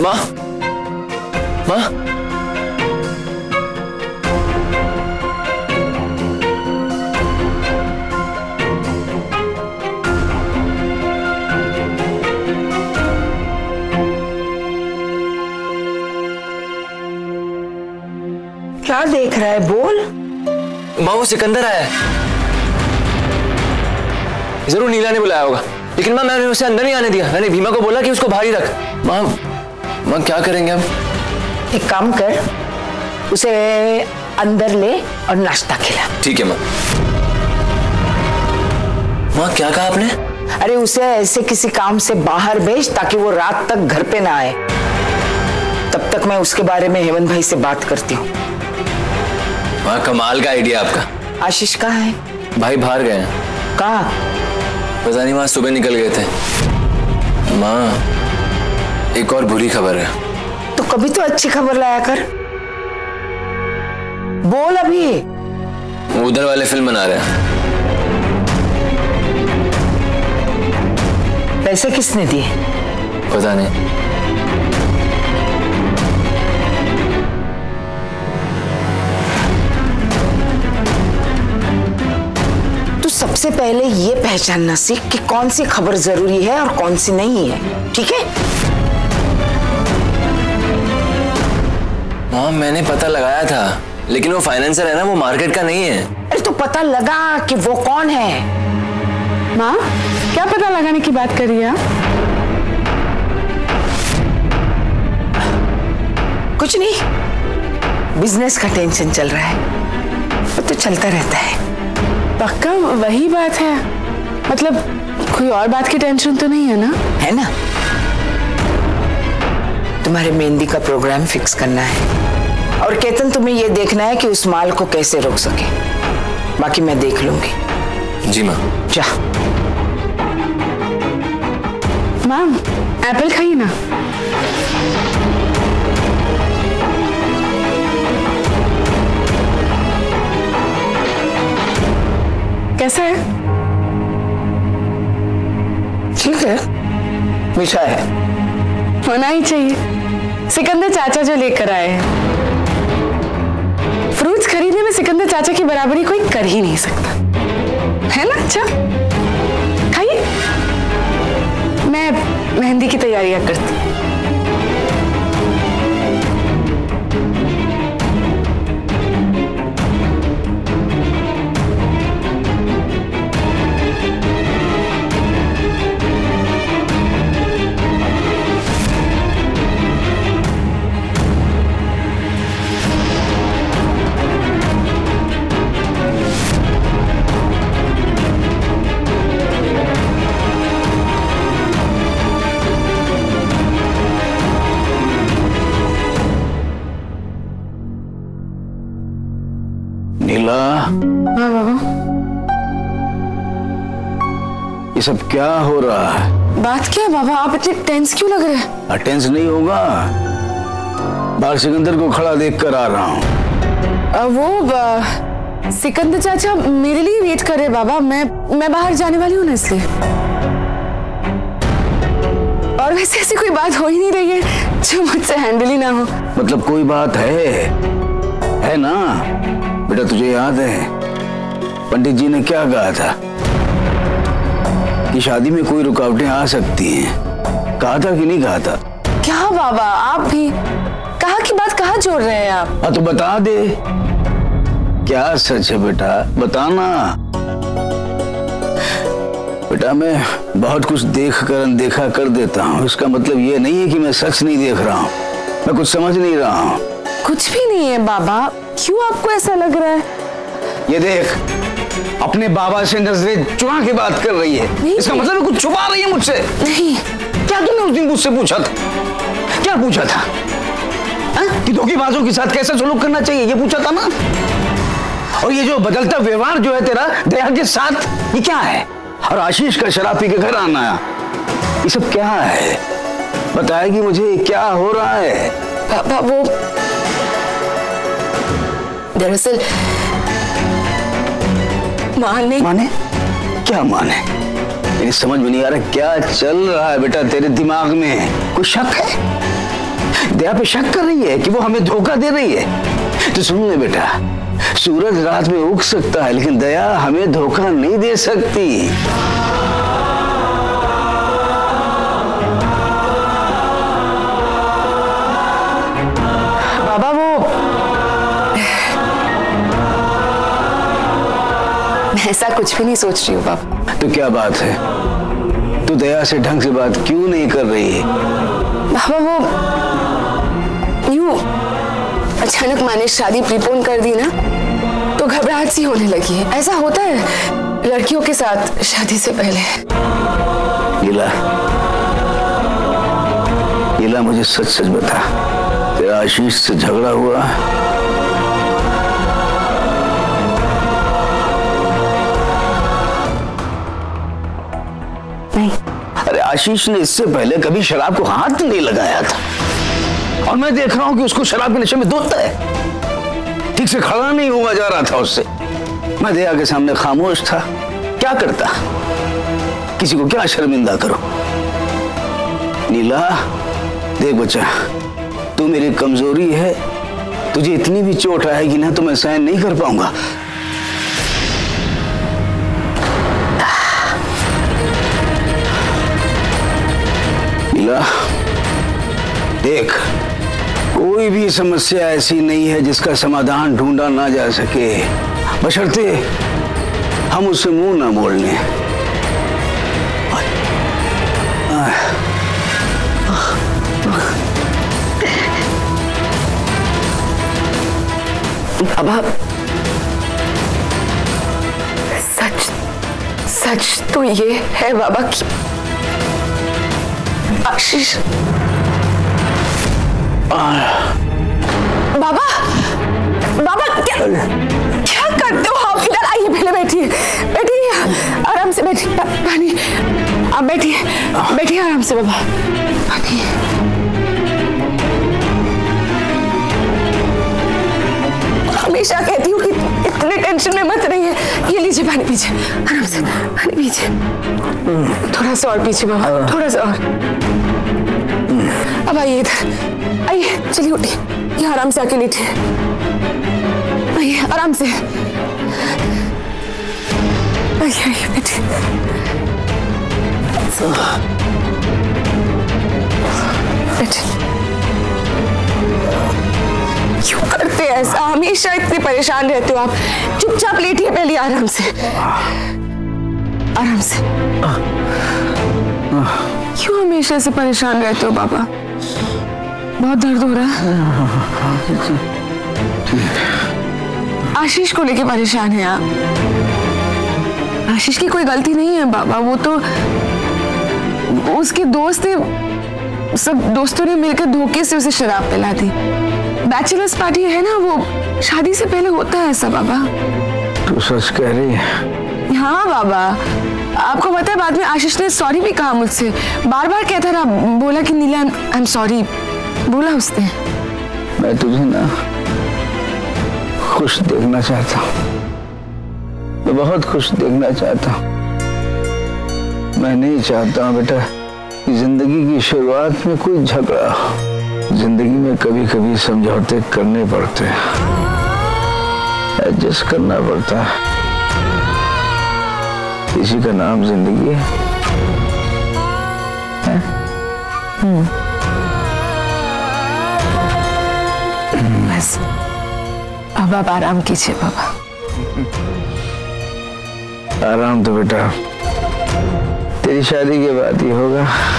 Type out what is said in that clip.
माँ, माँ, क्या देख रहा है? बोल। माँ वो सिकंदर आया है। जरूर नीला ने बुलाया होगा, लेकिन माँ मैंने उसे अंदर नहीं आने दिया। मैंने भीमा को बोला कि उसको बाहर ही रख। माँ, माँ क्या करेंगे हम? एक काम कर, उसे अंदर ले और नाश्ता खिला। ठीक है माँ। माँ क्या कहा आपने? अरे उसे ऐसे किसी काम से बाहर भेज ताकि वो रात तक घर पे ना आए। तब तक मैं उसके बारे में हेमंत भाई से बात करती हूँ। माँ कमाल का आइडिया आपका। आशीष कहाँ है? भाई बाहर गए हैं। कहाँ? पता नहीं, माँ सुबह निकल गए थे। माँ एक और बुरी खबर है। तो कभी तो अच्छी खबर लाया कर। बोल अभी। वो उधर वाले फिल्म बना रहे हैं। पैसे किसने दिए? पता नहीं। तो सबसे पहले ये पहचानना सीख कि कौन सी खबर जरूरी है और कौन सी नहीं है, ठीक है? हाँ मैंने पता लगाया था, लेकिन वो फाइनेंसर है ना, वो मार्केट का नहीं है। अरे तो पता लगा कि वो कौन है। माँ क्या पता लगाने की बात कर रही है? कुछ नहीं, बिजनेस का टेंशन चल रहा है। वो तो चलता रहता है। पक्का वही बात है? मतलब कोई और बात की टेंशन तो नहीं है ना? है ना? तुम्हारे मेहंदी का प्रोग्राम फिक्स करना है और केतन तुम्हें यह देखना है कि उस माल को कैसे रोक सके। बाकी मैं देख लूंगी। जी माँ। जा। मैम एप्पल खाइए ना। कैसा है? ठीक है, मीठा है। होना ही चाहिए, सिकंदर चाचा जो लेकर आए हैं। फ्रूट्स खरीदने में सिकंदर चाचा की बराबरी कोई कर ही नहीं सकता, है ना? अच्छा खाइए, मैं मेहंदी की तैयारियां करती हूँ। नीला। हाँ बाबा। ये सब क्या हो रहा है? बात क्या है बाबा, आप इतने टेंस क्यों लग रहे हैं? टेंस नहीं होगा, बाहर सिकंदर को खड़ा देख कर आ रहा हूँ। वो सिकंदर चाचा मेरे लिए वेट कर रहे बाबा। मैं बाहर जाने वाली हूँ ना, इसलिए। और वैसे ऐसी कोई बात हो ही नहीं रही है जो मुझसे हैंडल ही ना हो। मतलब कोई बात है ना? बेटा तुझे याद है पंडित जी ने क्या कहा था कि शादी में कोई रुकावटें आ सकती हैं? कहा था कि नहीं कहा था? क्या बाबा आप भी कहा की बात कहाँ जोड़ रहे हैं आप? हाँ तो बता दे, क्या सच है बेटा, बताना। बेटा मैं बहुत कुछ देख कर अनदेखा कर देता हूँ, इसका मतलब ये नहीं है कि मैं सच नहीं देख रहा हूँ, मैं कुछ समझ नहीं रहा हूँ। कुछ भी नहीं है बाबा, क्यों आपको ऐसा लग रहा है? ये देख, अपने बाबा से नजरें चुरा के बात कर रही है। इसका मतलब कुछ छुपा रही है मुझसे। नहीं। क्या तूने उस दिन मुझसे पूछा था? क्या पूछा था? कि धोखेबाजों के साथ कैसे सलूक करना चाहिए, ये पूछा था ना? और ये जो बदलता व्यवहार जो है तेरा दया के साथ, ये क्या है? और आशीष का शराब पी के घर आना, ये सब क्या है? बताएगी मुझे क्या हो रहा है? पापा वो दरअसल माने क्या माने? मेरी समझ में नहीं आ रहा क्या चल रहा है बेटा तेरे दिमाग में। कोई शक है? दया पे शक कर रही है कि वो हमें धोखा दे रही है। तो सुन ले बेटा, सूरज रात में उग सकता है लेकिन दया हमें धोखा नहीं दे सकती। बाबा मैं ऐसा कुछ भी नहीं सोच रही हूँ बाबा। तो क्या बात है, तू दया से ढंग से बात क्यों नहीं कर रही है? बाबा यूं अचानक मैंने शादी प्रीपोन कर दी ना, तो घबराहट सी होने लगी है। ऐसा होता है लड़कियों के साथ शादी से पहले। नीला मुझे सच सच बता, तेरा आशीष से झगड़ा हुआ? नहीं। अरे आशीष ने इससे पहले कभी शराब को हाथ नहीं लगाया था, और मैं देख रहा हूं कि उसको शराब के नशे में धोता है। ठीक से खड़ा नहीं हुआ जा रहा था उससे। मैं दया के सामने खामोश था, क्या करता, किसी को क्या शर्मिंदा करो। नीला देख बच्चा, तू मेरी कमजोरी है, तुझे इतनी भी चोट आएगी ना तो मैं सहन नहीं कर पाऊंगा। नीला देख, कोई भी समस्या ऐसी नहीं है जिसका समाधान ढूंढा ना जा सके, बशर्ते हम उससे मुंह ना मोड़ लें। बाबा सच सच तो ये है बाबा कि आशीष। बाबा बाबा क्या करते हो आप? इधर आइए, पहले बैठिए, बैठिए आराम से, बैठिए पानी, आप बैठिए, बैठिए आराम से बाबा, पानी। हमेशा कहती हूँ कि इतने टेंशन में मत रहिए। ये लीजिए पानी पीजिए, आराम से पानी पीजिए, थोड़ा सा और पीजिए बाबा, थोड़ा सा और। अब आइए इधर, आइए, चलिए उठिए, यहाँ आराम से आके लेटिए, आइए आराम से, आइए आइए बैठिए। बैठिए। क्यों करते हैं ऐसा? हमेशा इतने परेशान रहते हो आप। चुपचाप लेटिए पहले, आराम से, आराम से। क्यों हमेशा से परेशान रहते हो बाबा? बहुत दर्द हो रहा है? आशीष को लेके परेशान है आप? आशीष की कोई गलती नहीं है बाबा, वो तो उसके दोस्त ने, सब दोस्तों ने मिलकर धोखे से उसे शराब पिला दी। बैचलर्स पार्टी है ना, वो शादी से पहले होता है ऐसा बाबा। तू सच कह रही है? हाँ बाबा, आपको पता है बाद में आशीष ने सॉरी भी कहा मुझसे, बार बार कहता रहा, बोला कि नीला आई एम सॉरी, बोला उसने। मैं तुझे ना खुश देखना चाहता हूँ, मैं बहुत खुश देखना चाहता हूँ। मैं नहीं चाहता हूँ बेटा कि जिंदगी की शुरुआत में कोई झगड़ा हो। जिंदगी में कभी कभी समझौते करने पड़ते हैं, एडजस्ट करना पड़ता है, इसी का नाम जिंदगी है। बस अब आप आराम कीजिए बाबा। आराम तो बेटा तेरी शादी के बाद ही होगा।